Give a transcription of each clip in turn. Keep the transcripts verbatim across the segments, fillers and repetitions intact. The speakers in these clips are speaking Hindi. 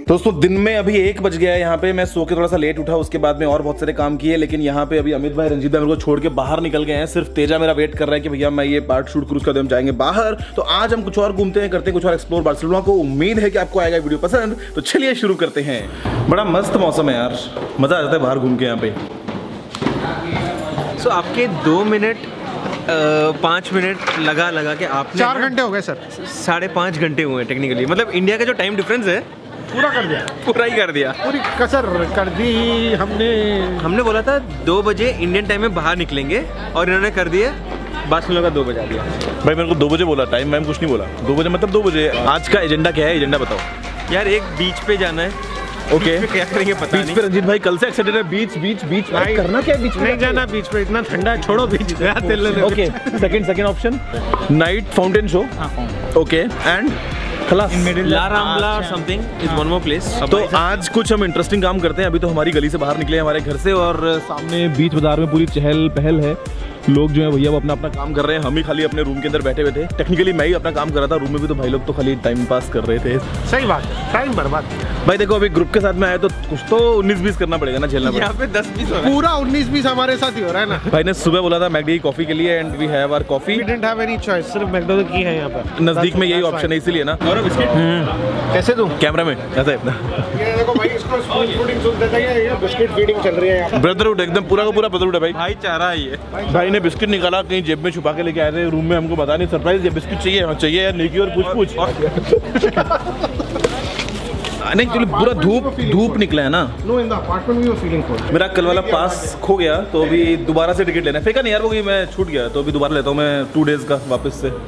दोस्तों दिन में अभी एक बज गया है। यहाँ पे मैं सो के थोड़ा सा लेट उठा, उसके बाद में और बहुत सारे काम किए, लेकिन यहाँ पे अभी अमित भाई रंजीत भाई मेरे को छोड़ के बाहर निकल गए हैं। सिर्फ तेजा मेरा वेट कर रहा है कि भैया मैं ये पार्ट शूट करूँ, उसके बाद हम जाएंगे बाहर। तो आज हम कुछ और घूमते हैं, करते हैं कुछ और एक्सप्लोर बार्सिलोना को। उम्मीद है कि आपको आएगा वीडियो पसंद, तो चलिए शुरू करते हैं। बड़ा मस्त मौसम है यार, मजा आ जाता है बाहर घूम के यहाँ पे। सो so, आपके दो मिनट पाँच मिनट लगा लगा के आपने चार घंटे हो गए सर। साढ़े पाँच घंटे हुए टेक्निकली, मतलब इंडिया का जो टाइम डिफरेंस है पूरा कर दिया, पूरा ही कर दिया, पूरी कसर कर दी हमने। हमने बोला था दो बजे इंडियन टाइम में बाहर निकलेंगे और इन्होंने कर दिया बार्सिलोना का दो बजा दिया। भाई मेरे को दो बजे बोला, टाइम मैम कुछ नहीं बोला। दो बजे मतलब दो बजे। आज का एजेंडा क्या है, एजेंडा बताओ यार। एक बीच पे जाना है। Okay okay. क्या करेंगे पता बीच नहीं। पे रंजीत भाई कल से एक्साइटेड है। बीच बीच बीच भाई करना क्या है बीच में? नहीं जाना बीच पे, इतना ठंडा है, छोड़ो beach. Okay second second option night fountain show. Okay and खलास ला रामला और something is one more place. तो आज कुछ हम इंटरेस्टिंग काम करते हैं। अभी तो हमारी गली से बाहर निकले हैं हमारे घर से, और सामने बीच बाजार में पूरी चहल पहल है। लोग जो है भैया वो अपना अपना काम कर रहे हैं, हम ही खाली अपने रूम के अंदर बैठे हुए थे। टेक्निकली मैं ही अपना काम कर रहा था रूम में भी, तो भाई लोग तो खाली टाइम पास कर रहे थे। सही बात, टाइम बर्बाद। भाई देखो अभी ग्रुप के साथ में आए तो कुछ तो उन्नीस बीस करना पड़ेगा ना, झेलना पड़ेगा। यहाँ पे दस बीस पूरा उन्नीस बीस हमारे साथ ही हो रहा है ना। भाई ने सुबह बोला था मैकडी कॉफी के लिए, and we have our coffee. We didn't have any choice, सिर्फ मैकडॉनल्ड की है यहाँ पर। नजदीक में यही ऑप्शन है इसीलिए ना। और बिस्किट कैसे दूं? कैमरा में ऐसा है। ये देखो भाई, इसको स्पून फीडिंग सुन देता है, ये बिस्किट फीडिंग चल रही है यहाँ। ब्रदरहुड एकदम पूरा का पूरा ब्रदरहुड है भाई। भाईचारा ही है। भाई ने बिस्किट निकाला, कहीं जेब में छुपा के लेके आए थे रूम में, हमको बता नहीं। सरप्राइज ये बिस्किट चाहिए, हाँ चाहिए यार, नेकी और पूछ पूछ। नहीं चलो, पूरा धूप धूप निकला है ना। No in the apartment we were feeling cold. मेरा कल वाला पास खो गया, तो अभी दोबारा से टिकट लेना है। फेंका नहीं यार वो, मैं छूट गया, तो अभी दोबारा लेता हूँ मैं टू डेज का वापस से।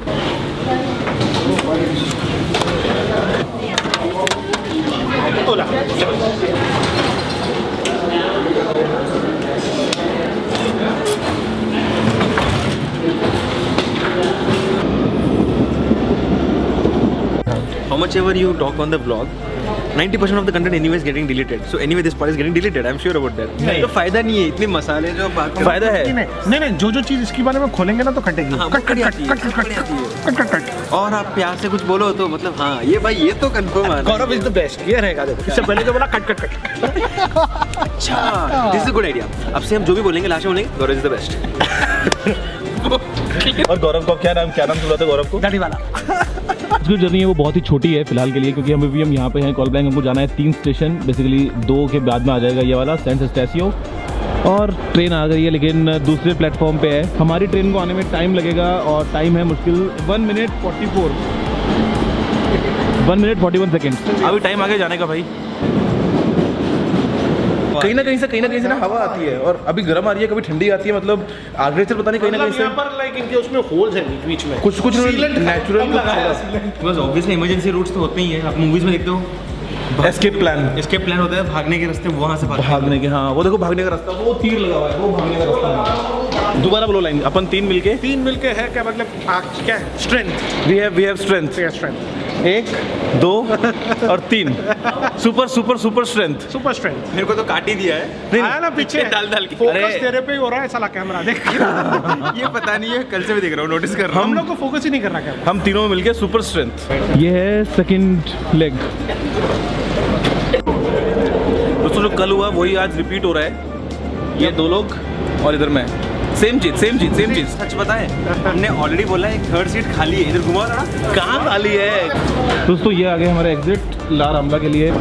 How much ever you talk on the vlog, ninety percent of the content anyway is getting deleted. So anyway this part is getting deleted. I'm sure about that. तो फायदा नहीं है इतने मसाले जो बात कर। फायदा है नहीं नहीं, जो जो चीज इसके बारे में खोलेंगे ना तो कटेगी। हाँ, कट कट आती है, cut cut cut cut cut. और आप प्यार से कुछ बोलो तो मतलब हाँ ये भाई ये तो कंफर्म है। गौरव इज द बेस्ट, ये रहेगा। देखो इससे पहले तो बोला कट कट कट। अच्छा दिस इज गुड आइडिया। अब से हम जो भी बोलेंगे लास्ट में बोलेंगे गौरव इज द बेस्ट। और गौरव को क्या नाम क्या नाम सुना था गौरव को? दाढ़ी वाला। जो जर्नी है वो बहुत ही छोटी है फिलहाल के लिए, क्योंकि हम अभी हम यहाँ पे हैं कॉल ब्लैंक। हमको जाना है तीन स्टेशन, बेसिकली दो के बाद में आ जाएगा ये वाला सेंट एस्टेसियो, और ट्रेन आ गई है लेकिन दूसरे प्लेटफॉर्म पे है। हमारी ट्रेन को आने में टाइम लगेगा, और टाइम है मुश्किल one minute forty four one minute forty one second. अभी टाइम आगे जाने का भाई। कहीं ना कहीं से कहीं ना कहीं से ना हवा आती है, और अभी गर्म आ रही है, कभी ठंडी आती है। मतलब आगे से पता नहीं कहीं ना कहीं से यहाँ पर लाइक इनके उसमें होल्स हैं बीच में, कुछ कुछ नेचुरल बस ऑब्वियसली इमरजेंसी रूट्स तो होते ही हैं, आप मूवीज में देखते हो। एस्केप प्लान एस्केप प्लान होता है, भागने के रास्ते वहाँ से भागने, भागने के। हाँ वो देखो भागने का रास्ता, वो तीर लगा हुआ है, वो भागने का रास्ता है। दोबारा बोलो लाइन। अपन तीन मिलके तीन मिलके है क्या मतलब आ, क्या है? Strength. We have we have strength. Strength एक दो और तीन। Super super super strength. Super strength. मेरे को तो काट ही दिया है। नहीं आया ना पीछे डाल डाल के। फोकस तेरे पे ही हो रहा है साला कैमरा, देख। ये पता नहीं है, कल से भी देख रहा हूँ, नोटिस कर रहा हूँ। हम लोग को फोकस ही नहीं कर रहा कैमरा। हम तीनों में मिलके सुपर स्ट्रेंथ। ये है सेकंड लेग। दोस्तों जो कल हुआ वही आज रिपीट हो रहा है। ये दो लोग और इधर मैं, सेम चीज सेम चीज सेम चीज। सच पता है, हमने ऑलरेडी बोला है थर्ड सीट खाली है, इधर घुमा रहा। कहाँ खाली है दोस्तों? ये आ गए हमारे एग्जिट ला रामला के लिए।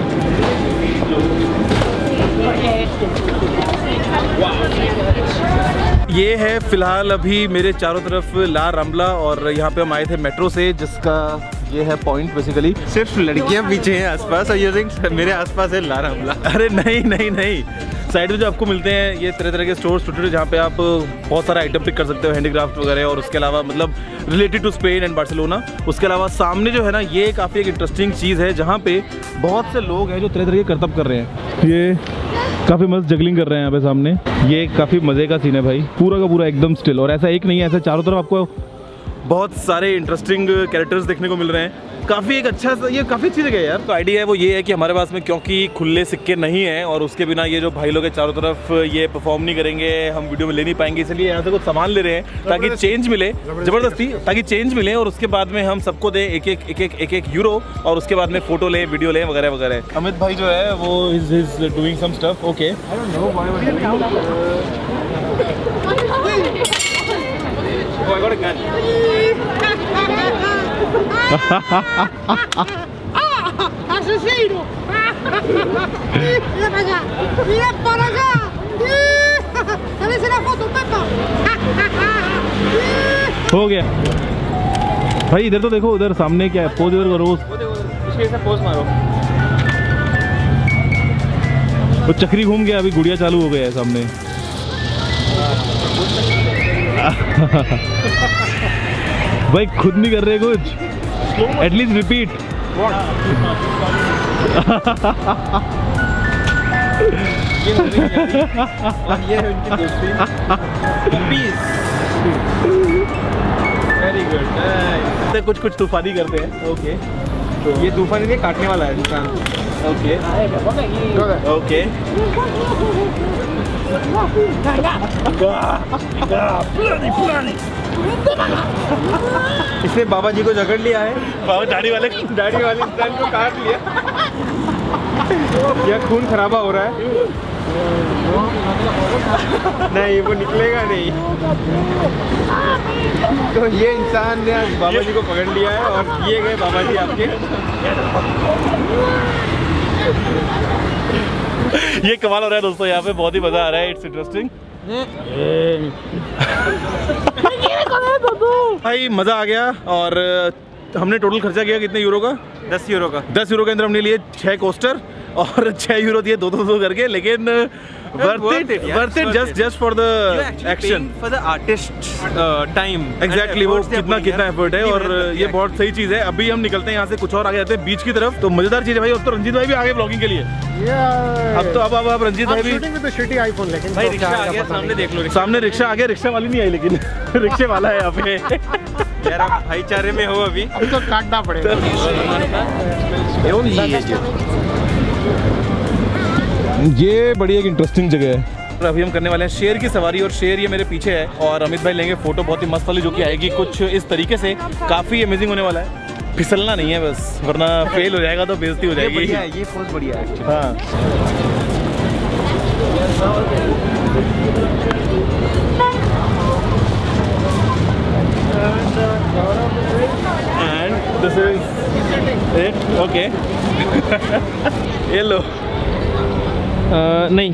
ये है फिलहाल अभी मेरे चारों तरफ ला रामला, और यहाँ पे हम आए थे मेट्रो से, जिसका ये है पॉइंट बेसिकली। सिर्फ लड़कियां पीछे हैं आसपास, और ये थिंक मेरे आसपास है ला रामला। अरे नहीं नहीं नहीं, साइड में जो आपको मिलते हैं ये तरह तरह के स्टोर्स छोटे छोटे, जहाँ पे आप बहुत सारा आइटम पिक कर सकते हो, हैंडीक्राफ्ट वगैरह, और उसके अलावा मतलब related to Spain and Barcelona. उसके अलावा सामने जो है ना, ये काफ़ी एक इंटरेस्टिंग चीज़ है, जहाँ पे बहुत से लोग हैं जो तरह तरह के करतब कर रहे हैं। ये काफ़ी मस्त जगलिंग कर रहे हैं यहाँ पे सामने। ये काफ़ी मज़े का सीन है भाई, पूरा का पूरा एकदम स्टिल, और ऐसा एक नहीं है, ऐसा चारों तरफ आपको बहुत सारे इंटरेस्टिंग कैरेक्टर्स देखने को मिल रहे हैं। काफ़ी एक अच्छा सा, ये काफ़ी अच्छी जगह है यार। तो आइडिया है वो ये है कि हमारे पास में क्योंकि खुले सिक्के नहीं हैं और उसके बिना ये जो भाई लोग हैं चारों तरफ ये परफॉर्म नहीं करेंगे, हम वीडियो में ले नहीं पाएंगे, इसलिए यहाँ से कुछ सामान ले रहे हैं ताकि चेंज मिले, ज़बरदस्ती ताकि चेंज मिले और उसके बाद में हम सबको दे एक एक एक एक एक एक यूरो और उसके बाद में फोटो लें, वीडियो लें वगैरह वगैरह। अमित भाई जो है वो is is doing some stuff. Okay Oh, I got a gun. Ah, asesino! Mira para acá, mira para acá. Dale la foto, Pepa. हो गया भाई। इधर तो देखो, उधर सामने क्या है, पोज इधर करो, उसके ऐसा पोज मारो। वो चक्री घूम गया, अभी गुड़िया चालू हो गया है सामने। भाई खुद नहीं कर रहे कुछ, एटलीस्ट रिपीट। ये है उनकी दोस्ती। पीस। Very good. कुछ कुछ तूफानी करते हैं। ओके तो ये तूफान इन्हें काटने वाला है इंसान। ओके ओके इसने बाबा जी को जकड़ लिया है, बाबा दाढ़ी वाले दाढ़ी वाले इंसान को काट लिया। यह खून खराबा हो रहा है। नहीं वो निकलेगा नहीं। तो ये इंसान ने बाबा जी को पकड़ लिया है और ये गए बाबा जी आपके। ये कमाल हो रहा है दोस्तों, यहाँ पे बहुत ही मजा आ रहा है। इट्स इंटरेस्टिंग भाई, मजा आ गया। और हमने टोटल खर्चा किया कितने यूरो का? दस यूरो का। दस यूरो के अंदर हमने लिए छह कोस्टर और छह यूरो दिए दो दो दो करके, लेकिन worth it, worth it just just for the action, for the artist time. Exactly, वो कितना कितना एफर्ट है और ये बहुत सही चीज है। अभी हम निकलते हैं यहाँ से, कुछ और आगे जाते हैं बीच की तरफ। तो मजेदार चीज है भाई। अब तो रंजीत भाई भी आगे ब्लॉगिंग के लिए। अब तो अब अब अब रंजीत भाई भी लेकिन भाई रिक्शा आ गया, सामने देख लो। सामने रिक्शा आ गया। रिक्शा वाली नहीं आई लेकिन रिक्शे वाला है यहाँ पे। यार आप भाईचारे में हो अभी। अब तो काटना पड़ेगा। ये बड़ी एक इंटरेस्टिंग जगह है। अभी हम करने वाले हैं शेर की सवारी और शेर ये मेरे पीछे है और अमित भाई लेंगे फोटो बहुत ही मस्त वाली जो कि आएगी कुछ इस तरीके से। काफ़ी अमेजिंग होने वाला है। फिसलना नहीं है बस, वरना फेल हो जाएगा तो बेइज्जती हो जाएगी। ये ये पोज बढ़िया है। हाँ and this is it. Okay ये लो। uh, नहीं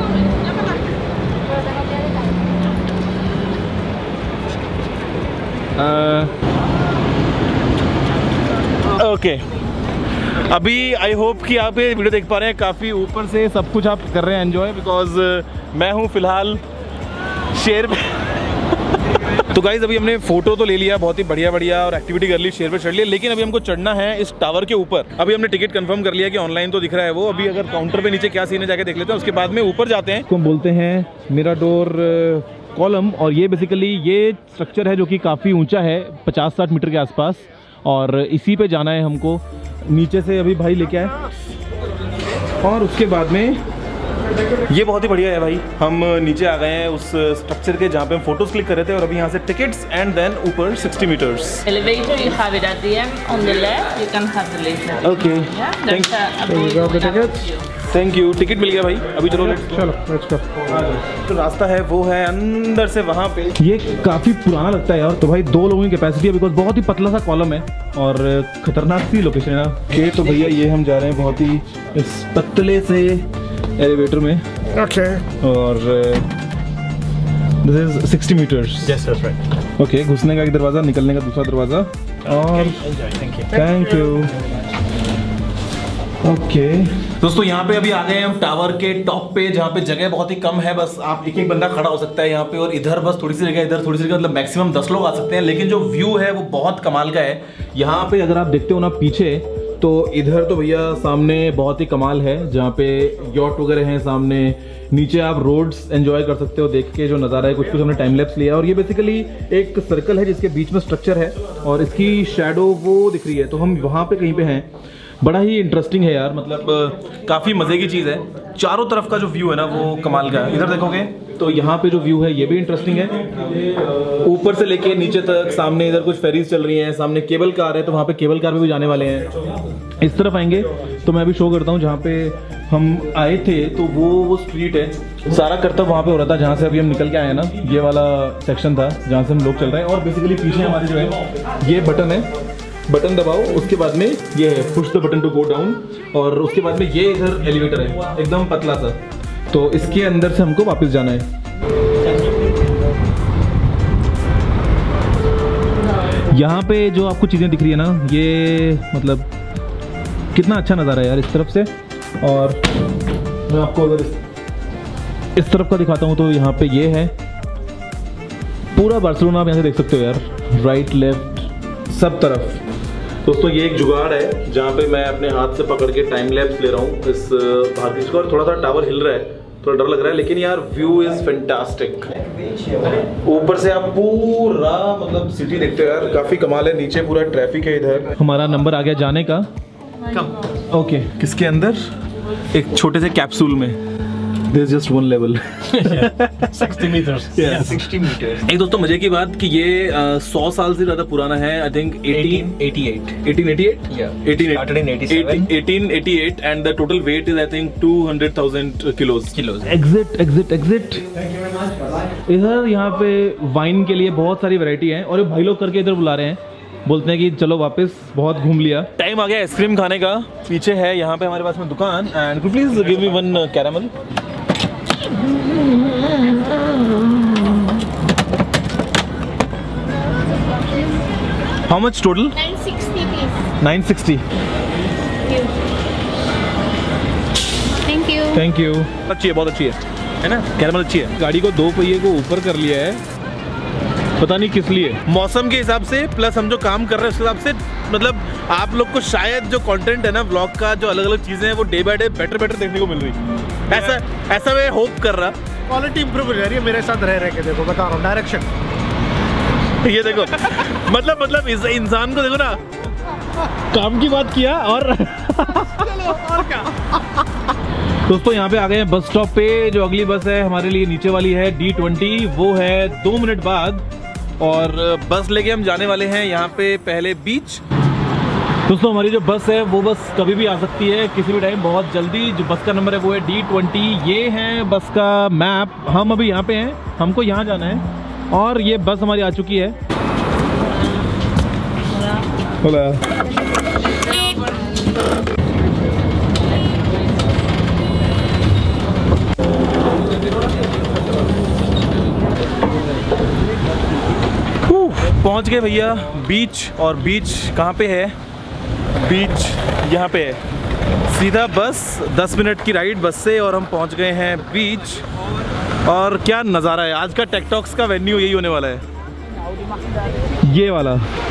ओके okay. अभी आई होप कि आप ये वीडियो देख पा रहे हैं, काफ़ी ऊपर से सब कुछ आप कर रहे हैं एंजॉय, बिकॉज मैं हूँ फिलहाल शेर पे। तो गाइज अभी हमने फोटो तो ले लिया, बहुत ही बढ़िया बढ़िया और एक्टिविटी कर ली, शेर पे चढ़ लिया, लेकिन अभी हमको चढ़ना है इस टावर के ऊपर। अभी हमने टिकट कंफर्म कर लिया कि ऑनलाइन तो दिख रहा है वो। अभी अगर काउंटर पे नीचे क्या सीन है जाके देख लेते हैं, उसके बाद में ऊपर जाते हैं। को बोलते हैं मिराडोर कॉलम और ये बेसिकली ये स्ट्रक्चर है जो कि काफ़ी ऊंचा है, पचास साठ मीटर के आसपास, और इसी पे जाना है हमको। नीचे से अभी भाई लेके आए और उसके बाद में ये बहुत ही बढ़िया है भाई। हम नीचे आ गए हैं उस स्ट्रक्चर के जहाँ पे हम फोटोज क्लिक कर रहे थे और अभी यहाँ से टिकट्स एंड देन ऊपर साठ meters. Elevator, you have it at the end. On the left, you can have the lift. Okay Yeah, there's a, a boy going up with you. Thank you. Ticket मिल गया भाई। अभी चलो let's go। चलो लेट्स गो। तो रास्ता है वो है अंदर से वहाँ पे। ये काफ़ी पुराना लगता है यार। तो भाई दो लोगों की कैपेसिटी है, बिकॉज बहुत ही पतला सा कॉलम है और खतरनाक सी लोकेशन है ना। ओके तो भैया ये हम जा रहे हैं बहुत ही इस पतले से एलिवेटर में ओके और दिस इज साठ meters. Yes that's right. Okay, घुसने का एक दरवाज़ा, निकलने का दूसरा दरवाज़ा और थैंक यू। ओके दोस्तों यहाँ पे अभी आ गए हम टावर के टॉप पे, जहाँ पे जगह बहुत ही कम है, बस आप एक एक बंदा खड़ा हो सकता है यहाँ पे, और इधर बस थोड़ी सी जगह, इधर थोड़ी सी जगह, मतलब मैक्सिमम दस लोग आ सकते हैं। लेकिन जो व्यू है वो बहुत कमाल का है। यहाँ पे अगर आप देखते हो ना पीछे, तो इधर तो भैया सामने बहुत ही कमाल है, जहाँ पे यॉट वगैरह हैं सामने, नीचे आप रोड्स एंजॉय कर सकते हो देख के जो नज़ारा है। कुछ कुछ हमने टाइम लैप्स लिया और ये बेसिकली एक सर्कल है जिसके बीच में स्ट्रक्चर है और इसकी शैडो वो दिख रही है, तो हम वहाँ पे कहीं पे हैं। बड़ा ही इंटरेस्टिंग है यार, मतलब काफ़ी मज़े की चीज़ है। चारों तरफ का जो व्यू है ना वो कमाल का है। इधर देखोगे तो यहाँ पे जो व्यू है ये भी इंटरेस्टिंग है, ऊपर से लेके नीचे तक। सामने इधर कुछ फेरीज चल रही हैं, सामने केबल कार है, तो वहाँ पे केबल कार पे भी जाने वाले हैं। इस तरफ आएंगे तो मैं अभी शो करता हूँ जहाँ पे हम आए थे, तो वो वो स्ट्रीट है, सारा करतब वहाँ पे हो रहा था जहाँ से अभी हम निकल के आए हैं ना। ये वाला सेक्शन था जहाँ से हम लोग चल रहे हैं और बेसिकली पीछे हमारे जो है ये बटन है, बटन दबाओ, उसके बाद में ये है push the button to go down, और उसके बाद में ये इधर एलिवेटर है एकदम पतला सा, तो इसके अंदर से हमको वापस जाना है। यहाँ पे जो आपको चीज़ें दिख रही है ना, ये मतलब कितना अच्छा नज़ारा है यार इस तरफ से। और मैं आपको अगर इस, इस तरफ का दिखाता हूँ तो यहाँ पे ये है पूरा बार्सिलोना, आप यहाँ से देख सकते हो यार, राइट लेफ्ट सब तरफ। दोस्तों ये एक जुगाड़ है जहाँ पे मैं अपने हाथ से पकड़ के टाइम लैप्स ले रहा हूँ इस भाग्यश को, और थोड़ा सा टावर हिल रहा है, थोड़ा डर लग रहा है, लेकिन यार व्यू इज फैंटास्टिक। ऊपर से आप पूरा मतलब सिटी देखते हो यार, काफी कमाल है। नीचे पूरा ट्रैफिक है इधर। हमारा नंबर आ गया जाने का। कम ओके, किसके अंदर? एक छोटे से कैप्सूल में। There's just one level. sixty meters. Yeah. sixty meters. एक दोस्तों मजे की बात कि ये सौ साल से ज्यादा पुराना है। I think eighteen eighty-eight. eighteen eighty-eight? Yeah. eighteen Started in eighty-seven. eighteen eighty-eight and the total weight is I think two hundred thousand kilos. Kilos. Exit exit exit. इधर यहाँ पे वाइन के लिए बहुत सारी वैरायटी है और ये भाई लोग करके इधर बुला रहे हैं, बोलते हैं कि चलो वापस, बहुत घूम लिया। टाइम आ गया आइसक्रीम खाने का। पीछे है यहाँ पे हमारे पास में दुकान, and please give me one caramel. How much total? nine sixty please. nine sixty. Thank you. Thank you. अच्छी है, बहुत अच्छी है, है ना? कैरामल अच्छी है। गाड़ी को दो पहिए को ऊपर कर लिया है, पता नहीं किस लिए। मौसम के हिसाब से प्लस हम जो काम कर रहे हैं उसके हिसाब से, मतलब आप लोग को शायद जो कंटेंट है ना ब्लॉग का, जो अलग अलग चीजें हैं वो day by day better better देखने को मिल रही। ऐसा ऐसा मैं होप कर रहा। क्वालिटी इंप्रूव हो जा रही है मेरे साथ रह रह के। देखो बता रहा हूँ, डायरेक्शन ये देखो मतलब मतलब इस इंसान को देखो ना, काम की बात किया और और क्या। दोस्तों यहाँ पे आ गए हैं बस स्टॉप पे। जो अगली बस है हमारे लिए नीचे वाली है डी ट्वेंटी, वो है दो मिनट बाद, और बस लेके हम जाने वाले हैं यहाँ पे पहले बीच। दोस्तों हमारी जो बस है वो बस कभी भी आ सकती है, किसी भी टाइम, बहुत जल्दी। जो बस का नंबर है वो है डी ट्वेंटी। ये है बस का मैप। हम अभी यहाँ पे हैं, हमको यहाँ जाना है और ये बस हमारी आ चुकी है। होला। पहुंच गए भैया बीच। और बीच कहाँ पे है? बीच यहाँ पे है। सीधा बस दस मिनट की राइड बस से और हम पहुंच गए हैं बीच। और क्या नज़ारा है आज का। टेकटॉक्स का वेन्यू यही होने वाला है। ये वाला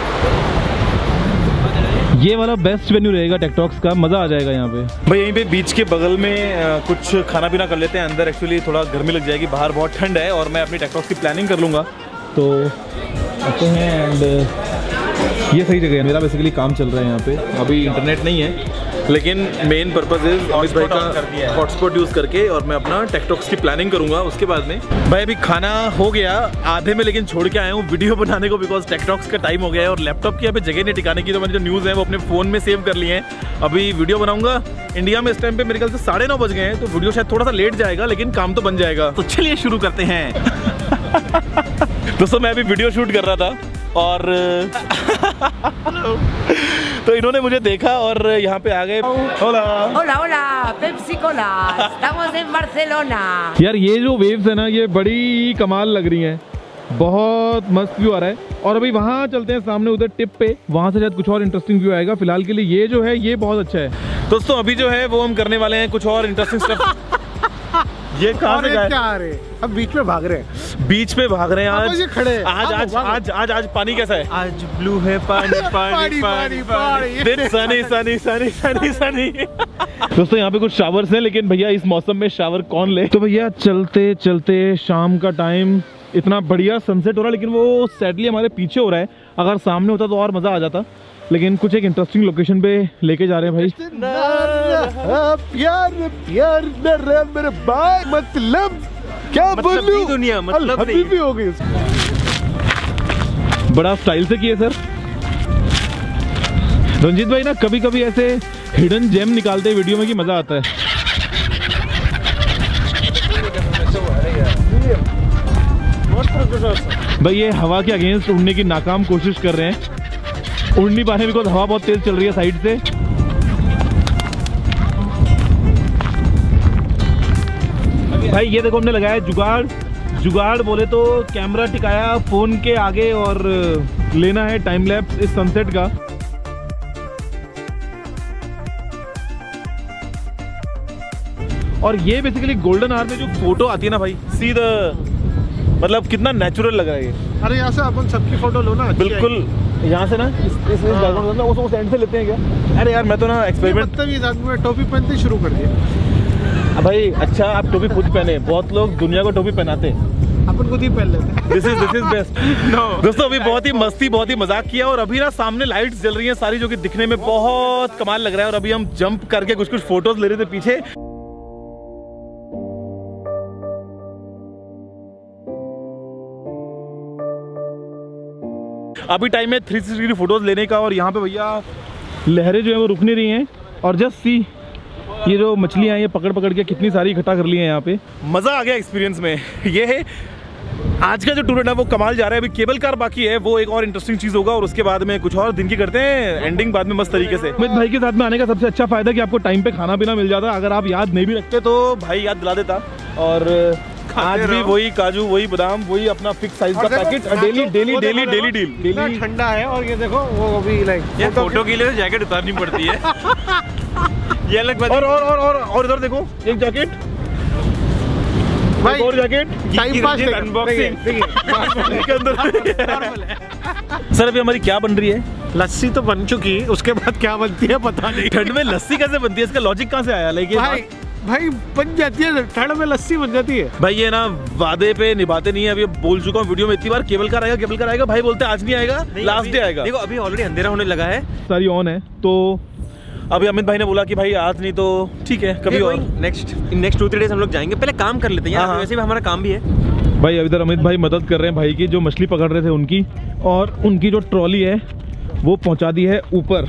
ये वाला बेस्ट वेन्यू रहेगा टेकटॉक्स का, मज़ा आ जाएगा यहाँ पे। भाई यहीं पे बीच के बगल में आ, कुछ खाना पीना कर लेते हैं। अंदर एक्चुअली थोड़ा गर्मी लग जाएगी, बाहर बहुत ठंड है, और मैं अपनी टेकटॉक्स की प्लानिंग कर लूँगा। तो आते हैं एंड ये सही जगह है। मेरा बेसिकली काम चल रहा है यहाँ पे, अभी इंटरनेट नहीं है, लेकिन मेन पर्पज इज अमित भाई का हॉटस्पॉट यूज़ करके और मैं अपना टेकटॉक्स की प्लानिंग करूंगा उसके बाद में। भाई अभी खाना हो गया आधे में, लेकिन छोड़ के आया हूँ वीडियो बनाने को, बिकॉज टेकटॉक्स का टाइम हो गया है और लैपटॉप की यहाँ पे जगह नहीं टिकाने की, तो मैंने जो न्यूज़ है वो अपने फ़ोन में सेव कर लिए हैं। अभी वीडियो बनाऊंगा। इंडिया में इस टाइम पे मेरे ख्याल से साढ़े नौ बज गए हैं, तो वीडियो शायद थोड़ा सा लेट जाएगा, लेकिन काम तो बन जाएगा। तो चलिए शुरू करते हैं। दोस्तों मैं अभी वीडियो शूट कर रहा था और तो इन्होंने मुझे देखा और यहाँ पे आ गए। होला Hola, hola, Pepsi Cola, estamos en Barcelona. यार ये जो वेव्स है ना, ये बड़ी कमाल लग रही हैं, बहुत मस्त व्यू आ रहा है। और अभी वहाँ चलते हैं सामने उधर टिप पे, वहाँ से शायद कुछ और इंटरेस्टिंग व्यू आएगा। फिलहाल के लिए ये जो है ये बहुत अच्छा है। दोस्तों अभी जो है वो हम करने वाले हैं कुछ और इंटरेस्टिंग स्टफ। ये कहाँ से क्या आ रहे? अब बीच में भाग रहे हैं, बीच पे भाग रहे हैं आज। ये खड़े हैं। आज आज आज आज आज पानी कैसा है? आज ब्लू है पानी पानी पानी पानी। दिन सनी सनी सनी सनी सनी। दोस्तों यहाँ पे कुछ शावर्स हैं, लेकिन भैया इस मौसम में शावर कौन ले। तो भैया चलते चलते शाम का टाइम, इतना बढ़िया सनसेट हो रहा है, लेकिन वो सैडली हमारे पीछे हो रहा है। अगर सामने होता तो और मजा आ जाता, लेकिन कुछ एक इंटरेस्टिंग लोकेशन पे लेके जा रहे हैं भाई। प्यार प्यार मेरे भाई, मतलब क्या बोलूं, दुनिया मतलब अभी भी हो गई। बड़ा स्टाइल से किए सर रंजीत भाई ना। कभी कभी ऐसे हिडन जेम निकालते हैं वीडियो में कि मजा आता है। भाई ये हवा के अगेंस्ट उड़ने की नाकाम कोशिश कर रहे हैं, उड़ नहीं पा रहे बिकॉज हवा बहुत तेज चल रही है साइड से। भाई ये देखो हमने लगाया जुगाड़। जुगाड़ बोले तो कैमरा टिकाया फोन के आगे और लेना है टाइम लैप्स इस सनसेट का। और ये बेसिकली गोल्डन आवर में जो फोटो आती है ना भाई, सीधा मतलब कितना नेचुरल लग रहा है ये। अरे यहाँ से अपन सबकी फोटो लो ना। बिल्कुल यहाँ से ना इस इस बैकग्राउंड उस उस एंड से लेते हैं क्या? अरे यार मैं तो ना एक्सपेरिमेंट, मतलब इस आदमी में टोपी पहनते शुरू कर दिया भाई। अच्छा आप टोपी खुद पहने, बहुत लोग दुनिया को टोपी पहनाते हैं, अपन खुद ही पहन लेते। This is this is best. दोस्तों अभी बहुत ही मस्ती बहुत ही मजाक किया, और अभी ना सामने लाइट्स जल रही हैं सारी, जो कि दिखने में बहुत कमाल लग रहा है। और अभी हम जंप करके कुछ कुछ फोटोज ले रहे थे पीछे। अभी टाइम है थ्री सिक्सटी डिग्री फोटोज लेने का, और यहाँ पे भैया लहरें जो है वो रुक नहीं रही हैं। और जस्ट सी ये जो मछलियाँ हैं ये पकड़ पकड़ के कितनी सारी इकट्ठा कर ली हैं यहाँ पे। मज़ा आ गया एक्सपीरियंस में। ये है आज का जो टूर है वो कमाल जा रहा है। अभी केबल कार बाकी है, वो एक और इंटरेस्टिंग चीज़ होगा, और उसके बाद में कुछ और दिन की करते हैं एंडिंग बाद में मस्त तरीके से। अमित भाई के साथ में आने का सबसे अच्छा फायदा कि आपको टाइम पे खाना पीना मिल जाता। अगर आप याद नहीं भी रखते तो भाई याद दिला देता। और आज भी वही काजू, वही बादाम, वही अपना फिक्स साइज का packet, daily daily daily daily deal daily. ठंडा है, और ये देखो वो भी लाइक ये फोटो के लिए जैकेट उतारनी पड़ती है। ये अलग बात। और और और और और इधर देखो एक जैकेट भाई, और जैकेट टाइम पास अनबॉक्सिंग के अंदर। सर अभी हमारी क्या बन रही है? लस्सी तो बन चुकी, उसके बाद क्या बनती है पता नहीं। ठंड में लस्सी कैसे बनती है, इसका लॉजिक कहाँ से आया? लेकिन भाई भाई बन जाती है ठंड में, लस्सी बन जाती है भाई। ये ना वादे पे निभाते नहीं है। अभी बोल चुका हूँ वीडियो में इतनी बार, केबल कार आएगा केबल कार आएगा, भाई बोलते आज नहीं आएगा, लास्ट डे आएगा। देखो अभी ऑलरेडी अंधेरा होने लगा है, सारी ऑन है। तो अभी अमित भाई ने बोला कि भाई आज नहीं तो ठीक है कभी और next in next two three days हम लोग जाएंगे। पहले काम कर लेते हैं यार, वैसे भी हमारा काम भी है। भाई अभी इधर अमित भाई मदद कर रहे हैं भाई की, जो मछली पकड़ रहे थे उनकी, और उनकी जो ट्रॉली है वो पहुंचा दी है ऊपर।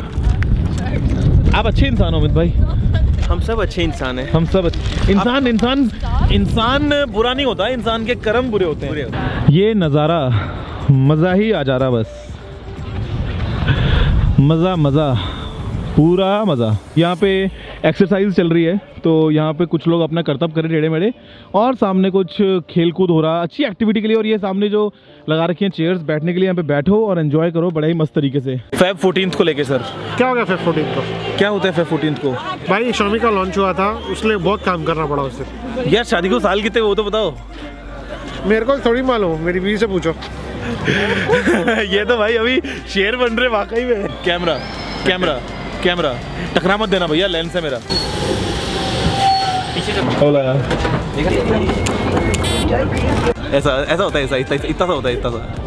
आप अच्छे इंसान हो अमित भाई। हम सब अच्छे इंसान हैं। हम सब इंसान इंसान इंसान बुरा नहीं होता, इंसान के कर्म बुरे होते हैं। ये नज़ारा मज़ा ही आ जा रहा, बस मज़ा मज़ा पूरा मज़ा। यहाँ पे एक्सरसाइज चल रही है, तो यहाँ पे कुछ लोग अपना करतब करें टेढ़े मेढ़े, और सामने कुछ खेल कूद हो रहा अच्छी एक्टिविटी के लिए। और ये सामने जो लगा रखी हैं चेयर्स बैठने के लिए, यहाँ पे बैठो और एंजॉय करो बड़े ही मस्त तरीके से। फेब फोर्टीन्थ को लेके सर क्या हो गया? फेब फोर्टीन्थ को क्या होता है? फेब फोर्टीन्थ को भाई Xiaomi का लॉन्च हुआ था, उसलिए बहुत काम करना पड़ा उससे। यार शादी को साल कितने वो तो बताओ। मेरे को थोड़ी मालूम, मेरी बीवी से पूछो। ये तो भाई अभी शेयर बन रहे वाकई में। कैमरा कैमरा कैमरा टकरा मत देना भैया, लेंस है मेरा। ऐसा ऐसा होता है, ऐसा इतना इतना सा होता है, इतना सा।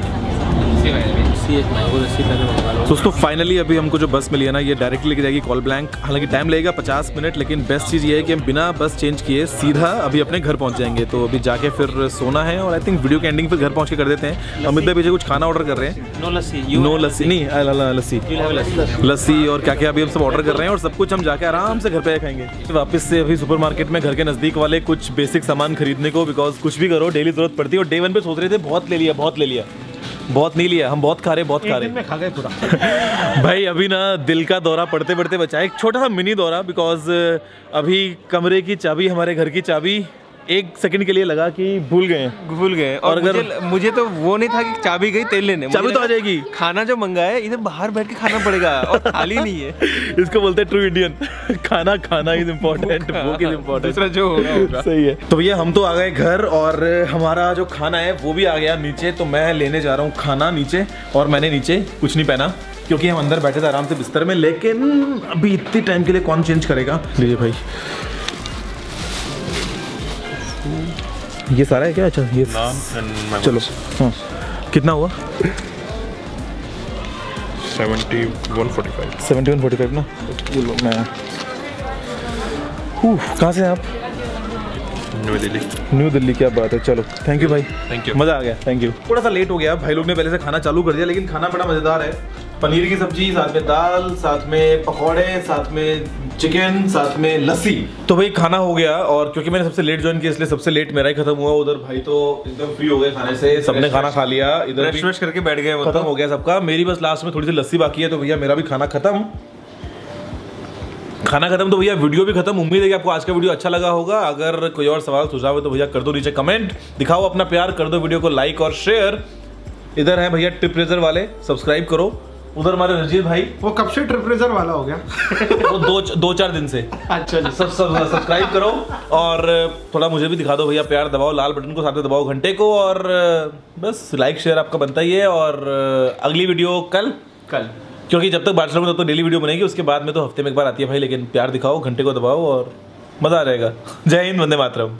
दोस्तों फाइनली अभी हमको जो बस मिली है ना, ये डायरेक्टली लेके जाएगी कॉल ब्लैंक। हालांकि टाइम लगेगा पचास मिनट, लेकिन बेस्ट चीज़ ये है कि हम बिना बस चेंज किए सीधा अभी अपने घर पहुंच जाएंगे। तो अभी जाके फिर सोना है, और आई थिंक वीडियो के एंडिंग फिर घर पहुंच के कर देते हैं। अमित भाई पीछे कुछ खाना ऑर्डर कर रहे हैं। नो लस्सी, नो लस्सी नहीं, लस्सी लस्सी और क्या क्या अभी हम सब ऑर्डर कर रहे हैं, और सब कुछ हम जाके आराम से घर पे खाएंगे। वापस से अभी सुपरमार्केट में घर के नज़दीक वाले कुछ बेसिक सामान खरीदने को, बिकॉज कुछ भी करो डेली जरूरत पड़ती है। और डे वन पे सोच रहे थे बहुत ले लिया बहुत ले लिया बहुत नहीं लिया, हम बहुत खा रहे बहुत खा रहे खा गए पूरा। भाई अभी ना दिल का दौरा पड़ते पड़ते बचा, एक छोटा सा मिनी दौरा, बिकॉज अभी कमरे की चाबी, हमारे घर की चाबी एक सेकंड के लिए लगा कि भूल गए भूल गए। और, और अगर मुझे, मुझे तो वो नहीं था कि चाबी गई तेल लेने, चाबी तो आ जाएगी, खाना जो मंगाया है इधर बाहर बैठ के खाना पड़ेगा और थाली नहीं है। इसको बोलते हैं ट्रू इंडियन। खाना खाना इज इम्पोर्टेंट, भूख इज इम्पोर्टेंट, दूसरा जो होगा होगा। सही है। तो भैया हम तो आ गए घर और हमारा जो खाना है वो भी आ गया नीचे। तो मैं लेने जा रहा हूँ खाना नीचे, और मैंने नीचे कुछ नहीं पहना क्योंकि हम अंदर बैठे थे आराम से बिस्तर में, लेकिन अभी इतने टाइम के लिए कौन चेंज करेगा। लीजिए भाई, ये सारा है क्या? अच्छा ये चलो। हाँ कितना हुआ? Seventy one forty five seventy one forty five ना। मैं कहाँ से हैं आप? न्यू दिल्ली। न्यू दिल्ली, क्या बात है। चलो थैंक यू भाई, थैंक यू, मज़ा आ गया, थैंक यू। थोड़ा सा लेट हो गया, भाई लोग ने पहले से खाना चालू कर दिया, लेकिन खाना बड़ा मज़ेदार है। पनीर की सब्जी, साथ में दाल, साथ में पकौड़े, साथ में चिकन, साथ में लस्सी। तो भाई खाना हो गया, और क्योंकि मैंने सबसे लेट ज्वाइन किया इसलिए सबसे लेट मेरा ही खत्म हुआ। उधर भाई तो एकदम फ्री हो गए खाने से, सबने खाना खा लिया, इधर फ्रेश फ्रेश करके बैठ गए, खत्म हो गया सबका। मेरी बस लास्ट में थोड़ी सी लस्सी बाकी है, तो भैया मेरा भी खाना खत्म। खाना खत्म तो भैया वीडियो भी खत्म। उम्मीद है कि आपको आज का वीडियो अच्छा लगा होगा। अगर कोई और सवाल सुझाव है तो भैया कर दो नीचे कमेंट, दिखाओ अपना प्यार, कर दो वीडियो को लाइक और शेयर। इधर है भैया ट्रिप रेजर वाले, सब्सक्राइब करो। उधर हमारे रजीत भाई, वो कब से ट्रिप रेजर वाला हो गया? वो दो दो चार दिन से। अच्छा जी, सब सब सब्सक्राइब करो, और थोड़ा मुझे भी दिखा दो भैया प्यार, दबाओ लाल बटन को, साथ में दबाओ घंटे को, और बस लाइक शेयर आपका बनता ही है। और अगली वीडियो कल कल क्योंकि जब तक बारिश में तब तो डेली वीडियो बनेगी, उसके बाद में तो हफ्ते में एक बार आती है भाई। लेकिन प्यार दिखाओ, घंटे को दबाओ, और मज़ा आ जाएगा। जय हिंद, वंदे मातरम।